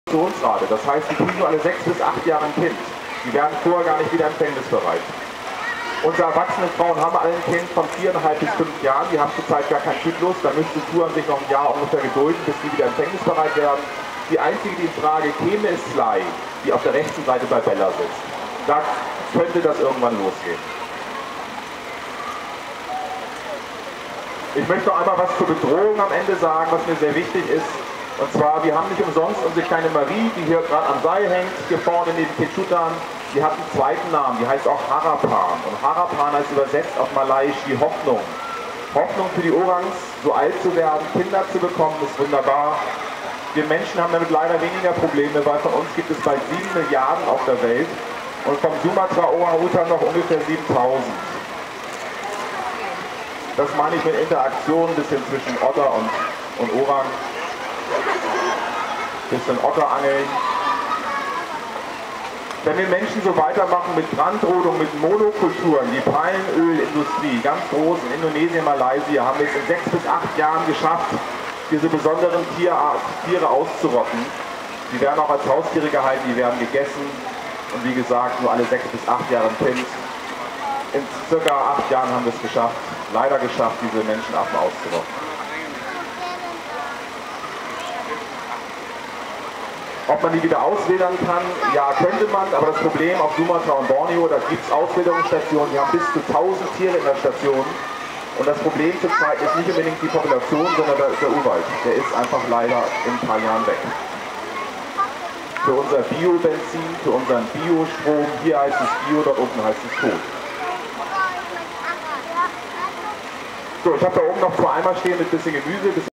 Reproduktionsrate. Das heißt, die kriegen nur alle 6 bis 8 Jahre ein Kind. Die werden vorher gar nicht wieder empfängnisbereit. Unsere erwachsenen Frauen haben alle ein Kind von 4,5 bis 5 Jahren. Die haben zurzeit gar keinen Zyklus. Da müsste Suan sich noch ein Jahr ungefähr gedulden, bis die wieder empfängnisbereit werden. Die einzige, die in Frage käme, ist Sly, die auf der rechten Seite bei Bella sitzt. Da könnte das irgendwann losgehen. Ich möchte noch einmal was zur Bedrohung am Ende sagen, was mir sehr wichtig ist. Und zwar, wir haben nicht umsonst unsere kleine Marie, die hier gerade am Seil hängt, hier vorne neben Kechutan, die hat einen zweiten Namen, die heißt auch Harapan. Und Harapan heißt übersetzt auf Malayisch die Hoffnung. Hoffnung für die Orangs, so alt zu werden, Kinder zu bekommen, ist wunderbar. Wir Menschen haben damit leider weniger Probleme, weil von uns gibt es bald 7 Milliarden auf der Welt und vom Sumatra-Orang-Utan noch ungefähr 7000. Das meine ich mit Interaktion, ein bisschen zwischen Otter und Orang. Bisschen Otterangeln. Wenn wir Menschen so weitermachen mit Brandrodung, mit Monokulturen, die Palmölindustrie, ganz groß in Indonesien, Malaysia, haben wir es in 6 bis 8 Jahren geschafft, diese besonderen Tiere auszurotten. Die werden auch als Haustiere gehalten, die werden gegessen und wie gesagt, nur alle 6 bis 8 Jahre ein Kind. In circa 8 Jahren haben wir es geschafft, leider geschafft, diese Menschenaffen auszurotten. Ob man die wieder auswildern kann, ja, könnte man, aber das Problem auf Sumatra und Borneo, da gibt es Auswilderungsstationen, die haben bis zu 1000 Tiere in der Station. Und das Problem zurzeit ist nicht unbedingt die Population, sondern der Urwald. Der ist einfach leider in ein paar Jahren weg. Für unser Biobenzin, für unseren Biostrom, hier heißt es Bio, dort unten heißt es tot. So, ich habe da oben noch 2 Eimer stehen mit ein bisschen Gemüse.